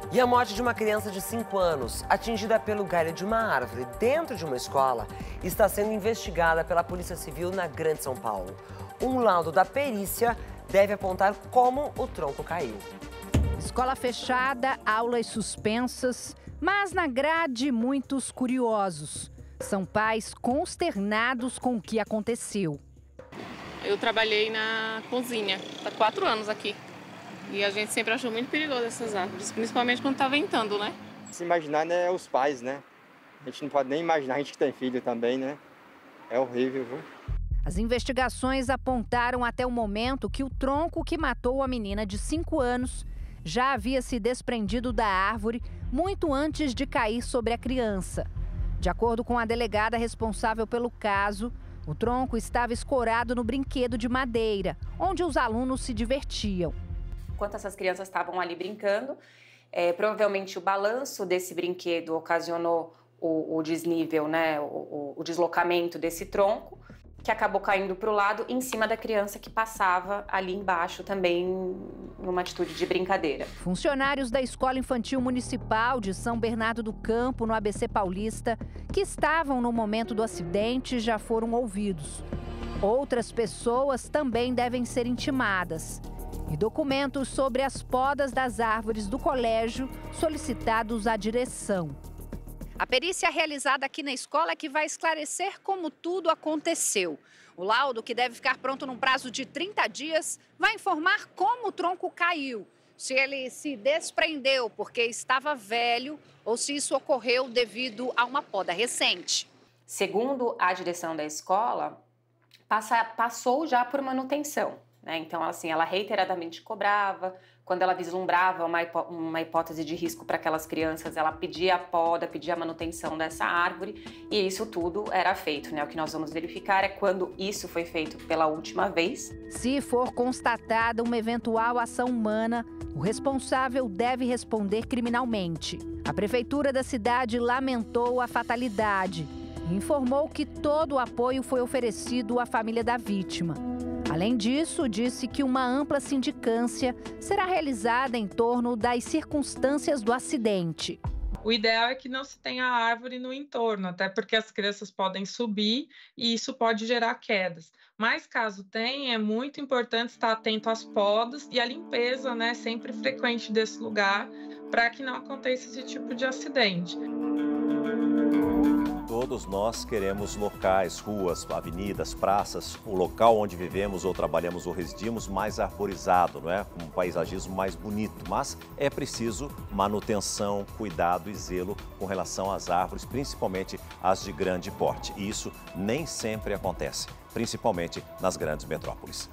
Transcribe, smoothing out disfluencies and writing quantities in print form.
E a morte de uma criança de 5 anos, atingida pelo galho de uma árvore dentro de uma escola, está sendo investigada pela Polícia Civil na Grande São Paulo. Um laudo da perícia deve apontar como o tronco caiu. Escola fechada, aulas suspensas, mas na grade muitos curiosos. São pais consternados com o que aconteceu. Eu trabalhei na cozinha, há 4 anos aqui. E a gente sempre achou muito perigoso essas árvores, principalmente quando tá ventando, né? Se imaginar, né, os pais, né? A gente não pode nem imaginar, a gente que tem filho também, né? É horrível, viu? As investigações apontaram até o momento que o tronco que matou a menina de 5 anos já havia se desprendido da árvore muito antes de cair sobre a criança. De acordo com a delegada responsável pelo caso, o tronco estava escorado no brinquedo de madeira, onde os alunos se divertiam. Enquanto essas crianças estavam ali brincando, provavelmente o balanço desse brinquedo ocasionou o desnível, né, o deslocamento desse tronco, que acabou caindo para o lado em cima da criança que passava ali embaixo também numa atitude de brincadeira. Funcionários da Escola Infantil Municipal de São Bernardo do Campo, no ABC Paulista, que estavam no momento do acidente, já foram ouvidos. Outras pessoas também devem ser intimadas. E documentos sobre as podas das árvores do colégio solicitados à direção. A perícia realizada aqui na escola é que vai esclarecer como tudo aconteceu. O laudo, que deve ficar pronto num prazo de 30 dias, vai informar como o tronco caiu. Se ele se desprendeu porque estava velho ou se isso ocorreu devido a uma poda recente. Segundo a direção da escola, passou já por manutenção. Então, assim, ela reiteradamente cobrava. Quando ela vislumbrava uma hipótese de risco para aquelas crianças, ela pedia a poda, pedia a manutenção dessa árvore, e isso tudo era feito, né? O que nós vamos verificar é quando isso foi feito pela última vez. Se for constatada uma eventual ação humana, o responsável deve responder criminalmente. A prefeitura da cidade lamentou a fatalidade e informou que todo o apoio foi oferecido à família da vítima. Além disso, disse que uma ampla sindicância será realizada em torno das circunstâncias do acidente. O ideal é que não se tenha árvore no entorno, até porque as crianças podem subir e isso pode gerar quedas. Mas caso tenha, é muito importante estar atento às podas e à limpeza, né, sempre frequente desse lugar, para que não aconteça esse tipo de acidente. Todos nós queremos locais, ruas, avenidas, praças, o local onde vivemos ou trabalhamos ou residimos mais arborizado, não é? Com um paisagismo mais bonito, mas é preciso manutenção, cuidado e zelo com relação às árvores, principalmente as de grande porte. E isso nem sempre acontece, principalmente nas grandes metrópoles.